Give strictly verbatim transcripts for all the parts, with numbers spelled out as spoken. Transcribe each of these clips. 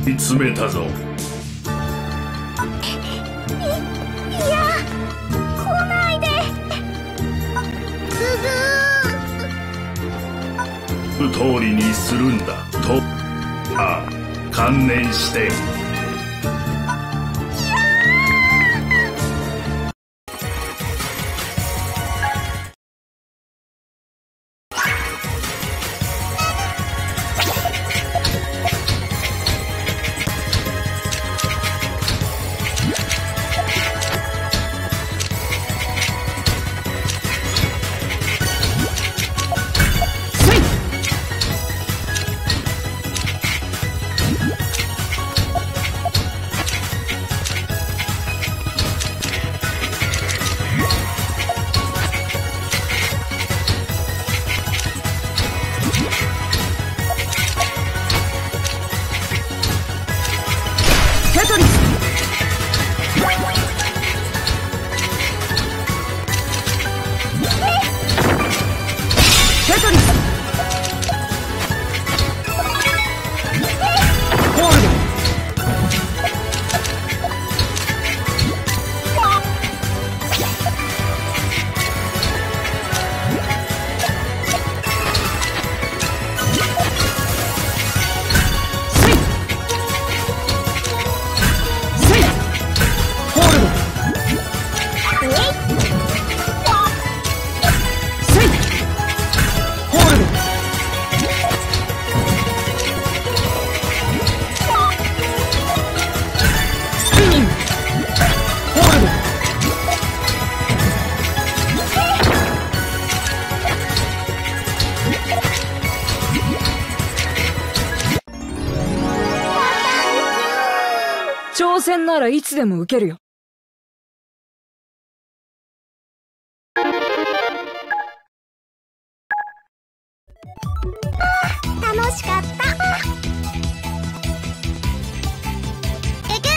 見つめたぞ。 い、いや、来ないで。 言う通りにするんだと。ああ、観念して。 挑戦ならいつでも受けるよ。 楽しかった。えぐ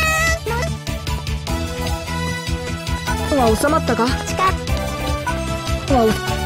ーん。 は収まったか？ 近っ。 は